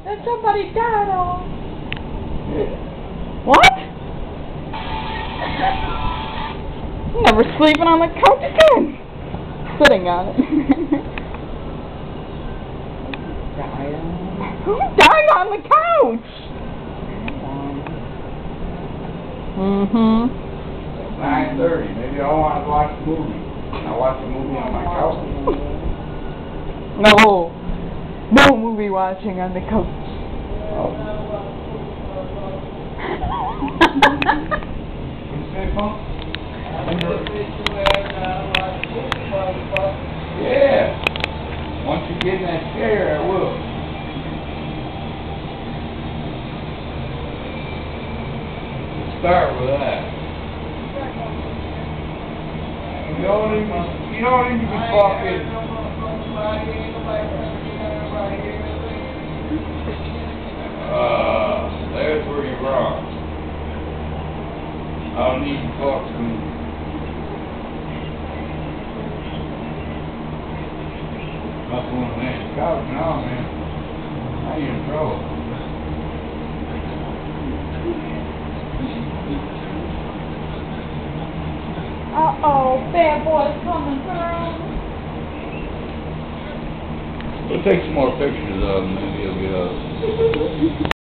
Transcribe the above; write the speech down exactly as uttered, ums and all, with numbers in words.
that somebody died on. What? Never sleeping on the couch again. Sitting on it. Died on. Who died on the couch? Mm-hmm. nine thirty. Maybe I want to watch a movie. I watch a movie on my couch. No. No movie watching on the couch. Oh. You say, Punk? Yeah. Once you get in that chair, I will. Start with that. You don't even, you don't even be talking. Uh, there's where you're wrong. I don't need to talk to me. That's one of the couch now, man. Now you're in trouble. Uh-oh, bad boy's coming through. We'll take some more pictures of him, maybe he'll get up.